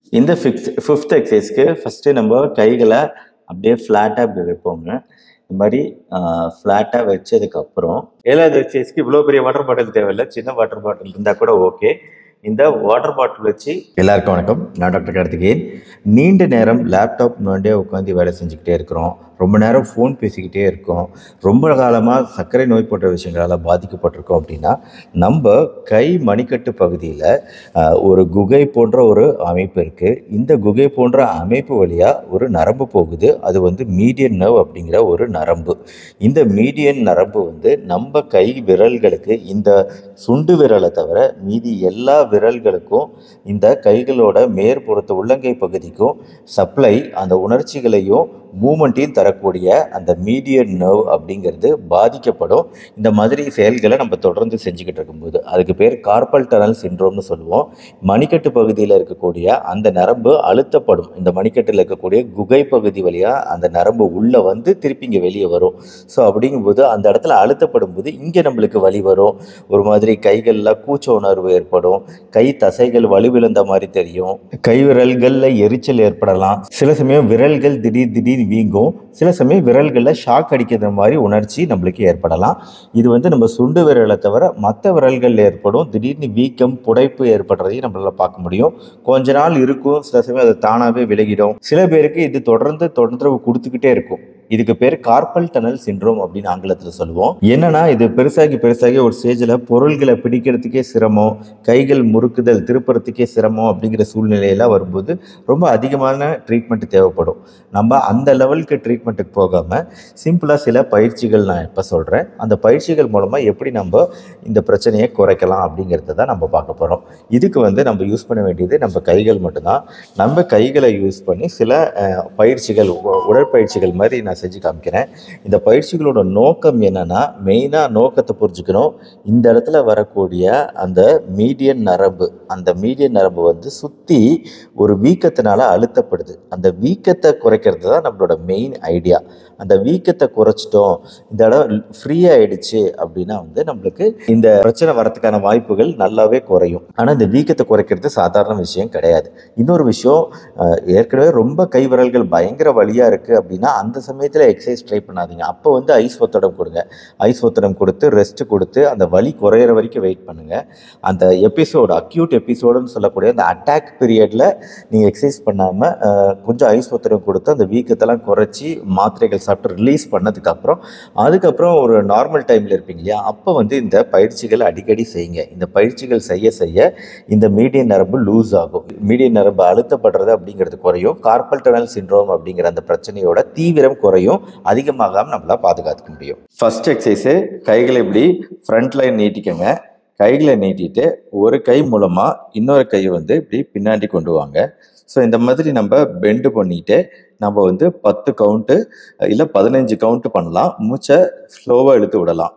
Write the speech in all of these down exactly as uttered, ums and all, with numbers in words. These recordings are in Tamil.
இந்த ஃபிஃப்த் ஃபிஃப்த் எக்ஸசைஸ்க்கு ஃபஸ்ட்டு நம்ம கைகளை அப்படியே ஃப்ளாட்டாக இப்படி வைப்போங்க. இந்த மாதிரி ஃப்ளாட்டாக வச்சதுக்கப்புறம் ஏழாவது எக்ஸசைஸ்க்கு இவ்வளோ பெரிய வாட்டர் பாட்டில் தேவையில்லை, சின்ன வாட்டர் பாட்டில் இருந்தால் கூட ஓகே. இந்த வாட்டர் பாட்டில் வச்சு எல்லாருக்கும் வணக்கம், நான் டாக்டர் கார்த்திகேயன். நீண்ட நேரம் லேப்டாப் முன்னாடியே உட்காந்து வேலை செஞ்சுக்கிட்டே இருக்கிறோம், ரொம்ப நேரம் ஃபோன் பேசிக்கிட்டே இருக்கோம், ரொம்ப காலமாக சர்க்கரை நோய் போன்ற விஷயங்களால் பாதிக்கப்பட்டிருக்கோம் அப்படின்னா நம்ம கை மணிக்கட்டு பகுதியில் ஒரு குகை போன்ற ஒரு அமைப்பு இருக்குது. இந்த குகை போன்ற அமைப்பு வழியாக ஒரு நரம்பு போகுது, அது வந்து மீடியன் நர்வ் அப்படிங்கிற ஒரு நரம்பு. இந்த மீடியன் நரம்பு வந்து நம்ம கை விரல்களுக்கு, இந்த சுண்டு விரலை தவிர மீதி எல்லா விரல்களுக்கும் இந்த கைகளோட மேற்புறத்து உள்ளங்கை பகுதிக்கும் சப்ளை, அந்த உணர்ச்சிகளையும் மூமெண்ட்டையும் தரக்கூடிய அந்த மீடியன் நர்வ் அப்படிங்கிறது பாதிக்கப்படும். இந்த மாதிரி செயல்களை நம்ம தொடர்ந்து செஞ்சுக்கிட்டு இருக்கும்போது அதுக்கு பேர் கார்பல் டனல் சிண்ட்ரோம்னு சொல்லுவோம். மணிக்கட்டு பகுதியில் இருக்கக்கூடிய அந்த நரம்பு அழுத்தப்படும். இந்த மணிக்கட்டில் இருக்கக்கூடிய குகை பகுதி வழியாக அந்த நரம்பு உள்ளே வந்து திருப்பி இங்கே வெளியே வரும். ஸோ அப்படிங்கும்போது அந்த இடத்துல அழுத்தப்படும் போது இங்கே நம்மளுக்கு வலி வரும், ஒரு மாதிரி கைகளில் கூச்ச உணர்வு ஏற்படும், கை தசைகள் வலுவிழந்த மாதிரி தெரியும், கை விரல்களில் எரிச்சல் ஏற்படலாம், சில சமயம் விரல்கள் திடீர் திடீர் வீங்கும், சில சமயம் விரல்களில் ஷாக் அடிக்கிற மாதிரி உணர்ச்சி நம்மளுக்கு ஏற்படலாம். இது வந்து நம்ம சுண்டு விரலை தவிர மற்ற விரல்களில் ஏற்படும் திடீர்னு வீக்கம், புடைப்பு ஏற்படுறதையும் நம்மளால பார்க்க முடியும். கொஞ்ச நாள் இருக்கும், சில சமயம் அது தானாகவே விலகிடும். சில பேருக்கு இது தொடர்ந்து தொந்தரவு கொடுத்துக்கிட்டே இருக்கும். இதுக்கு பேர் கார்பல் டனல் சிண்ட்ரோம் அப்படின்னு ஆங்கிலத்தில் சொல்லுவோம். என்னன்னா இது பெருசாகி பெருசாகி ஒரு ஸ்டேஜில் பொருள்களை பிடிக்கிறதுக்கே சிரமம், கைகள் முறுக்குதல், திருப்புறத்துக்கே சிரமம் அப்படிங்கிற சூழ்நிலையெல்லாம் வரும்போது ரொம்ப அதிகமான ட்ரீட்மெண்ட் தேவைப்படும். நம்ம அந்த லெவலுக்கு ட்ரீட்மெண்ட்டுக்கு போகாமல் சிம்பிளாக சில பயிற்சிகள் நான் இப்போ சொல்கிறேன், அந்த பயிற்சிகள் மூலமாக எப்படி நம்ம இந்த பிரச்சனையை குறைக்கலாம் அப்படிங்கிறத தான் நம்ம பார்க்க போகிறோம். இதுக்கு வந்து நம்ம யூஸ் பண்ண வேண்டியது நம்ம கைகள் மட்டும்தான். நம்ம கைகளை யூஸ் பண்ணி சில பயிற்சிகள், உடற்பயிற்சிகள் மாதிரி நான் செஞ்சு காமிக்கிறேன். இந்த பயிற்சிகளோட நோக்கம் என்னன்னா, மெயினாக நோக்கத்தை புரிஞ்சுக்கணும். இந்த இடத்துல வரக்கூடிய அந்த மீடியன் நரம்பு, அந்த மீடியன் நரம்பு வந்து சுற்றி ஒரு வீக்கத்தினால அழுத்தப்படுது. அந்த வீக்கத்தை குறைக்கிறது தான் நம்மளோட மெயின் ஐடியா. அந்த வீக்கத்தை குறைச்சிட்டோம், இந்த இடம் ஃப்ரீ ஆயிடுச்சு அப்படின்னா வந்து நம்மளுக்கு இந்த பிரச்சனை வரதுக்கான வாய்ப்புகள் நல்லாவே குறையும். ஆனால் இந்த வீக்கத்தை குறைக்கிறது சாதாரண விஷயம் கிடையாது. இன்னொரு விஷயம், ஏற்கனவே ரொம்ப கை விரல்கள் பயங்கர வலியாக இருக்குது அப்படின்னா அந்த சமயத்தில் எக்ஸசைஸ் ட்ரை பண்ணாதீங்க. அப்போ வந்து ஐஸ் ஒத்தடம் கொடுங்க. ஐஸ் ஒத்தடம் கொடுத்து ரெஸ்ட் கொடுத்து அந்த வலி குறையிற வரைக்கும் வெயிட் பண்ணுங்கள். அந்த எபிசோடு, அக்யூட் எபிசோடுன்னு சொல்லக்கூடிய அந்த அட்டாக் பீரியடில் நீங்கள் எக்ஸசைஸ் பண்ணாமல் கொஞ்சம் ஐஸ் ஒத்தடம் கொடுத்து அந்த வீக்கத்தெல்லாம் குறைச்சி மாத்திரைகள் சாப்பிட்டு ரிலீஸ் பண்ணதுக்கப்புறம் அதுக்கப்புறம் ஒரு நார்மல் டைமில் இருப்பீங்க இல்லையா, அப்போ வந்து இந்த பயிற்சிகள் அடிக்கடி செய்யுங்க. இந்த பயிற்சிகள் செய்ய செய்ய இந்த மீடியன் நரம்பு லூஸ் ஆகும், மீடியன் நரம்பு அழுத்தப்படுறது அப்படிங்கிறது குறையும், கார்பல் டனல் சிண்ட்ரோம் அப்படிங்கிற அந்த பிரச்சனையோட தீவிரம் குறையும், அதிகமாகாமல் நம்மளால் பாதுகாத்துக்க முடியும். ஃபர்ஸ்ட் எக்ஸசைஸு, கைகளை இப்படி ஃப்ரண்ட் லைன் நீட்டிக்கங்க. கைகளை நீட்டிட்டு ஒரு கை மூலமாக இன்னொரு கையை வந்து இப்படி பின்னாடி கொண்டு வாங்க. ஸோ இந்த மாதிரி நம்ம பெண்டு பண்ணிட்டு நம்ம வந்து பத்து கவுண்ட்டு இல்லை பதினஞ்சு கவுண்ட்டு பண்ணலாம். மூச்சை ஸ்லோவாக இழுத்து விடலாம்.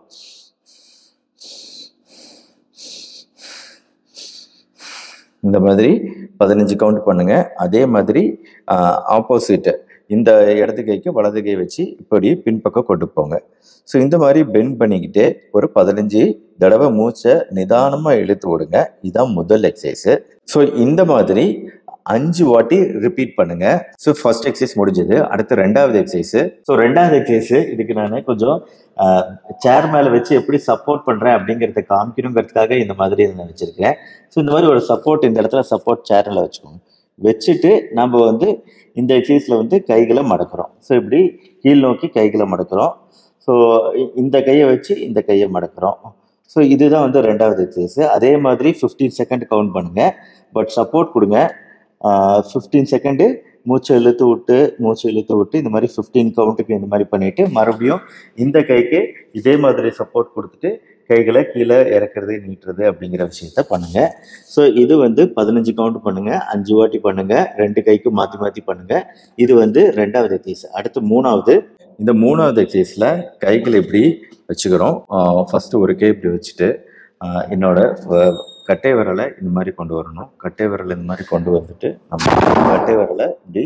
இந்த மாதிரி பதினஞ்சு கவுண்ட் பண்ணுங்க. அதே மாதிரி ஆப்போசிட்டு இந்த இடது கைக்கு வலது கை வச்சு இப்படி பின்பக்கம் கொண்டு போங்க. ஸோ இந்த மாதிரி பெண்ட் பண்ணிக்கிட்டே ஒரு பதினஞ்சு தடவை மூச்சை நிதானமாக இழுத்து விடுங்க. இதுதான் முதல் எக்ஸசைஸு. ஸோ இந்த மாதிரி அஞ்சு வாட்டி ரிப்பீட் பண்ணுங்க. ஸோ ஃபர்ஸ்ட் எக்ஸசைஸ் முடிஞ்சது. அடுத்து ரெண்டாவது எக்ஸசைஸு. ஸோ ரெண்டாவது எக்ஸசைஸு இதுக்கு நான் கொஞ்சம் சேர் மேலே வச்சு எப்படி சப்போர்ட் பண்ணுறேன் அப்படிங்கிறத காமிக்கணுங்கிறதுக்காக இந்த மாதிரி நான் வச்சுருக்கேன். ஸோ இந்த மாதிரி ஒரு சப்போர்ட், இந்த இடத்துல சப்போர்ட் சேரில் வச்சுக்கோங்க. வச்சுட்டு நம்ம வந்து இந்த எக்ஸசைஸில் வந்து கைகளை மடக்கிறோம். ஸோ இப்படி கீழ் நோக்கி கைகளை மடக்கிறோம். ஸோ இந்த கையை வச்சு இந்த கையை மடக்கிறோம். ஸோ இதுதான் வந்து ரெண்டாவது எக்ஸசைஸு. அதே மாதிரி ஃபிஃப்டீன் செகண்ட் கவுண்ட் பண்ணுங்கள், பட் சப்போர்ட் கொடுங்க. ஃபிஃப்டீன் செகண்டு மூச்சை இழுத்து விட்டு மூச்சை இழுத்து விட்டு இந்த மாதிரி ஃபிஃப்டீன் கவுண்ட்டுக்கு இந்த மாதிரி பண்ணிவிட்டு மறுபடியும் இந்த கைக்கு இதே மாதிரி சப்போர்ட் கொடுத்துட்டு கைகளை கீழே இறக்குறது, நீட்டுறது அப்படிங்கிற விஷயத்த பண்ணுங்கள். ஸோ இது வந்து பதினஞ்சு கவுண்ட் பண்ணுங்கள், அஞ்சு வாட்டி பண்ணுங்கள், ரெண்டு கைக்கும் மாற்றி மாற்றி பண்ணுங்கள். இது வந்து ரெண்டாவது எக்ஸசைஸ். அடுத்து மூணாவது. இந்த மூணாவது எக்ஸசைஸில் கைகளை இப்படி வச்சுக்கிறோம். ஃபஸ்ட்டு ஒரு கை இப்படி வச்சுட்டு என்னோட கட்டை விரலை இந்த மாதிரி கொண்டு வரணும். கட்டை விரலை இந்த மாதிரி கொண்டு வந்துட்டு நம்ம கட்டை விரலை இப்படி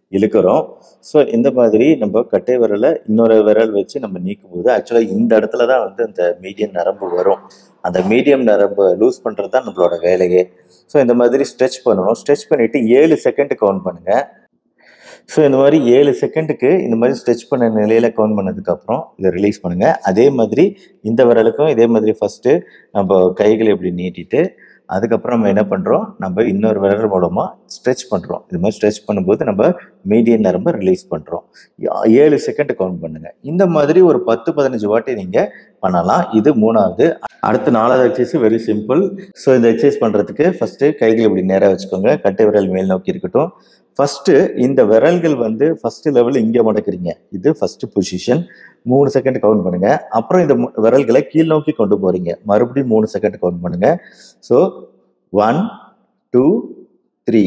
இழுக்கிறோம். ஸோ இந்த மாதிரி நம்ம கட்டை விரலை இன்னொரு விரல் வச்சு நம்ம நீக்கும் போது ஆக்சுவலாக இந்த இடத்துல தான் வந்து அந்த மீடியம் நரம்பு வரும். அந்த மீடியம் நரம்பு லூஸ் பண்ணுறது தான் நம்மளோட வேலையே. ஸோ இந்த மாதிரி ஸ்ட்ரெச் பண்ணணும். ஸ்ட்ரெச் பண்ணிவிட்டு ஏழு செகண்ட் கவுண்ட் பண்ணுங்கள். ஸோ இந்த மாதிரி ஏழு செகண்டுக்கு இந்த மாதிரி ஸ்ட்ரெச் பண்ண நிலையில் கவுண்ட் பண்ணதுக்கப்புறம் இதை ரிலீஸ் பண்ணுங்கள். அதே மாதிரி இந்த விரலுக்கும் இதே மாதிரி ஃபஸ்ட்டு நம்ம கைகளை இப்படி நீட்டிட்டு அதுக்கப்புறம் நம்ம என்ன பண்ணுறோம், நம்ம இன்னொரு விரல் மூலமாக ஸ்ட்ரெச் பண்ணுறோம். இது மாதிரி ஸ்ட்ரெச் பண்ணும்போது நம்ம மீடியன் நரம்பை ரிலீஸ் பண்ணுறோம். ஏழு செகண்ட் கவுண்ட் பண்ணுங்கள். இந்த மாதிரி ஒரு பத்து பதினஞ்சு வாட்டி நீங்கள் பண்ணலாம். இது மூணாவது. அடுத்து நாலாவது எக்ஸசைஸ் வெரி சிம்பிள். ஸோ இந்த எக்ஸசைஸ் பண்ணுறதுக்கு ஃபஸ்ட்டு கைகளை இப்படி நேராக வச்சுக்கோங்க. கட்டை விரல் மேல் நோக்கி இருக்கட்டும். ஃபஸ்ட்டு இந்த விரல்கள் வந்து ஃபஸ்ட்டு லெவலில் இங்கே மடக்கிறீங்க. இது ஃபஸ்ட்டு பொசிஷன். மூணு செகண்ட் கவுண்ட் பண்ணுங்கள். அப்புறம் இந்த விரல்களை கீழ் நோக்கி கொண்டு போகிறீங்க. மறுபடியும் மூணு செகண்ட் கவுண்ட் பண்ணுங்கள். So one two three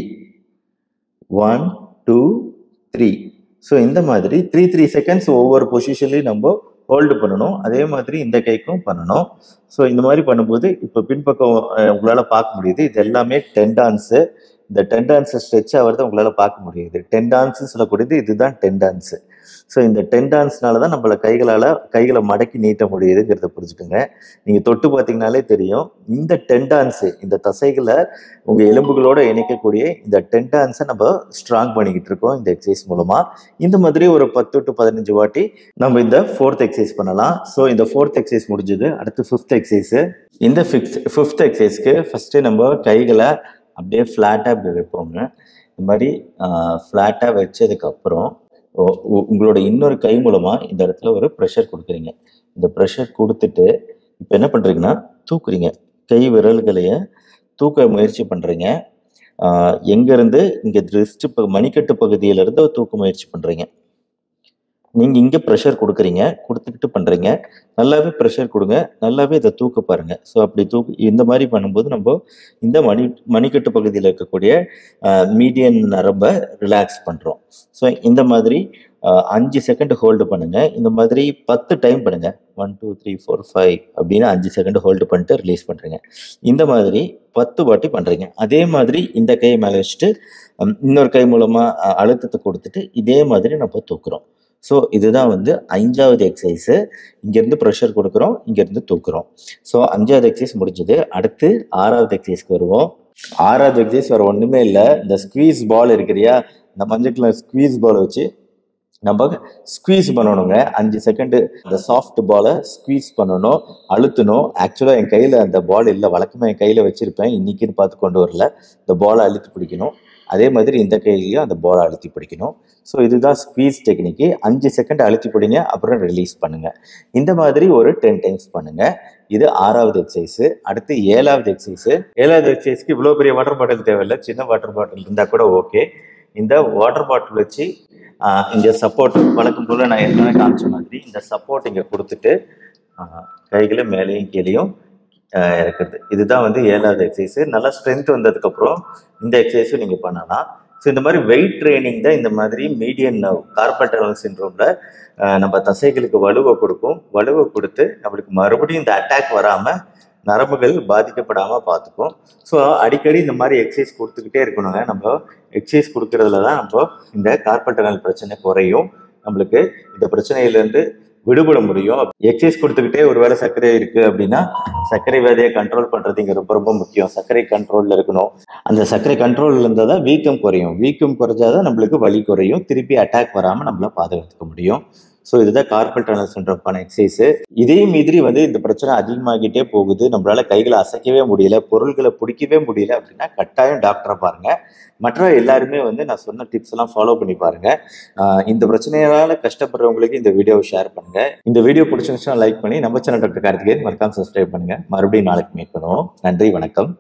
one two three. So இந்த மாதிரி த்ரீ த்ரீ செகண்ட்ஸ் ஒவ்வொரு பொசிஷன்லையும் நம்ம ஹோல்டு பண்ணணும். அதே மாதிரி இந்த கைக்கும் பண்ணணும். ஸோ இந்த மாதிரி பண்ணும்போது இப்போ பின்பக்கம் உங்களால் பார்க்க முடியுது. இது எல்லாமே டெண்டான்ஸு. இந்த டெண்டான்ஸை ஸ்ட்ரெச் ஆகிறத உங்களால் பார்க்க முடியுது. டெண்டான்ஸு சொல்லக்கூடியது இதுதான் டெண்டான்ஸு. ஸோ இந்த டெண்டான்ஸ்னால தான் நம்மள கைகளால் கைகளை மடக்கி நீட்ட முடியுதுங்கிறத புரிஞ்சுக்கோங்க. நீங்கள் தொட்டு பார்த்தீங்கனாலே தெரியும். இந்த டெண்டான்ஸு இந்த தசைகளை உங்கள் எலும்புகளோடு இணைக்கக்கூடிய இந்த டெண்டான்ஸை நம்ம ஸ்ட்ராங் பண்ணிக்கிட்டு இருக்கோம் இந்த எக்ஸசைஸ் மூலமாக. இந்த மாதிரி ஒரு பத்து டு பதினஞ்சு வாட்டி நம்ம இந்த ஃபோர்த் எக்ஸசைஸ் பண்ணலாம். ஸோ இந்த ஃபோர்த் எக்ஸசைஸ் முடிஞ்சது. அடுத்து ஃபிஃப்த் எக்ஸசைஸு. இந்த ஃபிஃப்த் ஃபிஃப்த் எக்ஸசைஸ்க்கு ஃபஸ்ட்டு நம்ம கைகளை அப்படியே ஃப்ளாட்டாக இப்படி வைப்போங்க. இந்த மாதிரி ஃப்ளாட்டாக வச்சதுக்கப்புறம் உங்களோட இன்னொரு கை மூலமாக இந்த இடத்துல ஒரு ப்ரெஷர் கொடுக்குறீங்க. இந்த ப்ரெஷர் கொடுத்துட்டு இப்போ என்ன பண்ணுறீங்கன்னா தூக்குறீங்க. கை விரல்களையே தூக்க முயற்சி பண்ணுறீங்க. எங்கேருந்து இங்கே ரிஸ்ட் மணிக்கட்டு பகுதியிலேருந்து தூக்க முயற்சி பண்ணுறீங்க. நீங்கள் இங்கே ப்ரெஷர் கொடுக்குறீங்க. கொடுத்துக்கிட்டு பண்ணுறீங்க. நல்லாவே ப்ரெஷர் கொடுங்க. நல்லாவே இதை தூக்க பாருங்கள். ஸோ அப்படி தூக்கு இந்த மாதிரி பண்ணும்போது நம்ம இந்த மணி மணிக்கட்டு பகுதியில் இருக்கக்கூடிய மீடியன் நரம்பை ரிலாக்ஸ் பண்ணுறோம். ஸோ இந்த மாதிரி அஞ்சு செகண்ட் ஹோல்டு பண்ணுங்கள். இந்த மாதிரி பத்து டைம் பண்ணுங்கள். One two three four five அப்படின்னு அஞ்சு செகண்ட் ஹோல்டு பண்ணிட்டு ரிலீஸ் பண்ணுறீங்க. இந்த மாதிரி பத்து வாட்டி பண்ணுறீங்க. அதே மாதிரி இந்த கையை மேலே வச்சுட்டு இன்னொரு கை மூலமாக அழுத்தத்தை கொடுத்துட்டு இதே மாதிரி நம்ம தூக்குறோம். ஸோ இதுதான் வந்து அஞ்சாவது எக்ஸசைஸு. இங்கேருந்து ப்ரெஷர் கொடுக்குறோம், இங்கேருந்து தூக்குறோம். ஸோ அஞ்சாவது எக்ஸசைஸ் முடிஞ்சது. அடுத்து ஆறாவது எக்ஸசைஸ்க்கு வருவோம். ஆறாவது எக்ஸசைஸ் வேறு ஒன்றுமே இல்லை. இந்த ஸ்குவீஸ் பால் இருக்கிறியா, இந்த மஞ்சள் கலர் ஸ்குவீஸ் பாலை வச்சு நம்ம ஸ்குவீஸ் பண்ணணுங்க. அஞ்சு செகண்டு இந்த சாஃப்ட் பாலை ஸ்குவீஸ் பண்ணணும், அழுத்தணும். ஆக்சுவலாக என் கையில் அந்த பால் இல்லை. வழக்கமாக என் கையில் வச்சுருப்பேன். இன்றைக்கின்னு பார்த்து கொண்டு வரல. இந்த பாலை அழுத்தி பிடிக்கணும். அதே மாதிரி இந்த கையிலையும் அந்த பாலை அழுத்தி பிடிக்கணும். ஸோ இதுதான் ஸ்குவீஸ் டெக்னிக்கு. அஞ்சு செகண்ட் அழுத்தி பிடிங்க, அப்புறம் ரிலீஸ் பண்ணுங்கள். இந்த மாதிரி ஒரு டென் டைம்ஸ் பண்ணுங்கள். இது ஆறாவது எக்ஸசைஸு. அடுத்து ஏழாவது எக்ஸசைஸு. ஏழாவது எக்ஸசைஸ்க்கு இவ்வளோ பெரிய வாட்டர் பாட்டில் தேவையில்லை. சின்ன வாட்டர் பாட்டில் இருந்தால் கூட ஓகே. இந்த வாட்டர் பாட்டில் வச்சு இங்கே சப்போர்ட் வழக்கம் போல் நான் ஏற்கனவே காமிச்ச மாதிரி இந்த சப்போர்ட் இங்கே கொடுத்துட்டு கைகளை மேலேயும் கீழேயும் இறக்குறது. இதுதான் வந்து ஏழாவது எக்ஸசைஸு. நல்லா ஸ்ட்ரென்த் வந்ததுக்கப்புறம் இந்த எக்ஸசைஸும் நீங்கள் பண்ணலாம். ஸோ இந்த மாதிரி வெயிட் ட்ரைனிங் தான் இந்த மாதிரி மீடியன் கார்பல் டனல் சிண்ட்ரோமில் நம்ம தசைகளுக்கு வலுவை கொடுக்கும். வலுவை கொடுத்து நம்மளுக்கு மறுபடியும் இந்த அட்டாக் வராமல் நரம்புகள் பாதிக்கப்படாமல் பார்த்துக்கும். ஸோ அடிக்கடி இந்த மாதிரி எக்ஸசைஸ் கொடுத்துக்கிட்டே இருக்கணுங்க. நம்ம எக்ஸசைஸ் கொடுக்கறதுல தான் நம்ம இந்த கார்பல் டனல் பிரச்சனை குறையும். நம்மளுக்கு இந்த பிரச்சனையிலேருந்து விடுபட முடியும். எக்ஸசைஸ் கொடுத்துக்கிட்டே ஒரு வேளை சர்க்கரை இருக்குது அப்படின்னா சர்க்கரை வியாதியை கண்ட்ரோல் பண்ணுறது இங்கே ரொம்ப ரொம்ப முக்கியம். சர்க்கரை கண்ட்ரோலில் இருக்கணும். அந்த சர்க்கரை கண்ட்ரோலில் இருந்தால் தான் வீக்கம் குறையும். வீக்கம் குறைஞ்சாதான் நம்மளுக்கு வலி குறையும். திருப்பி அட்டாக் வராமல் நம்மளை பாதுகாத்துக்க முடியும். ஸோ இதுதான் கார்பல் டனல் சிண்ட்ரோம்க்கான எக்ஸசைஸு. இதே மாதிரி வந்து இந்த பிரச்சனை அதிகமாகிட்டே போகுது. நம்மளால கைகளை அசைக்கவே முடியல, பொருள்களை பிடிக்கவே முடியல அப்படின்னா கட்டாயம் டாக்டரை பாருங்கள். மற்ற எல்லாருமே வந்து நான் சொன்ன டிப்ஸ் எல்லாம் ஃபாலோ பண்ணி பாருங்கள். இந்த பிரச்சனையால் கஷ்டப்படுறவங்களுக்கு இந்த வீடியோவை ஷேர் பண்ணுங்கள். இந்த வீடியோ பிடிச்சிருந்துச்சுன்னா லைக் பண்ணி நம்ம சேனல் டாக்டர் கார்த்திகேயன் மறக்காம சப்ஸ்கிரைப் பண்ணுங்கள். மறுபடியும் நாளைக்கு மீட் பண்ணுவோம். நன்றி, வணக்கம்.